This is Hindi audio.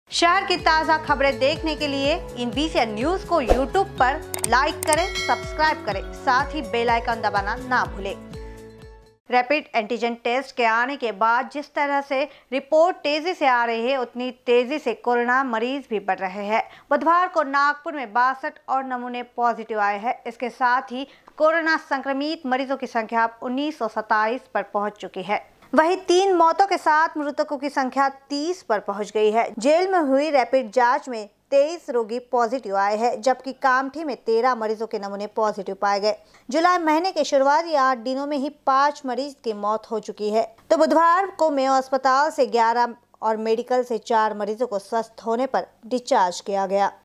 शहर की ताज़ा खबरें देखने के लिए इन VCN न्यूज़ को YouTube पर लाइक करें, सब्सक्राइब करें, साथ ही बेल आइकन दबाना ना भूलें। रैपिड एंटीजन टेस्ट के आने के बाद जिस तरह से रिपोर्ट तेजी से आ रही है, उतनी तेजी से कोरोना मरीज भी बढ़ रहे हैं। बुधवार को नागपुर में 62 और नमूने पॉजिटिव आए हैं। इसके साथ ही कोरोना संक्रमित मरीजों की संख्या 1927 पर पहुंच चुकी है। वहीं 3 मौतों के साथ मृतकों की संख्या 30 पर पहुंच गई है। जेल में हुई रैपिड जांच में 23 रोगी पॉजिटिव आए हैं, जबकि कामठी में 13 मरीजों के नमूने पॉजिटिव पाए गए। जुलाई महीने के शुरुआती 8 दिनों में ही 5 मरीज की मौत हो चुकी है। तो बुधवार को मेयो अस्पताल से 11 और मेडिकल से 4 मरीजों को स्वस्थ होने पर डिस्चार्ज किया गया।